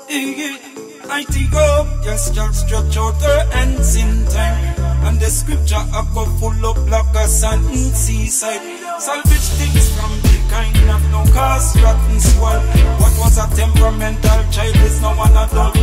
Mighty go, yes, shall stretch out her hands in time. And the scripture I go full up like a sand seaside. Salvage things from the kind of no cause rotten swell. What was a temperamental child is now an adult.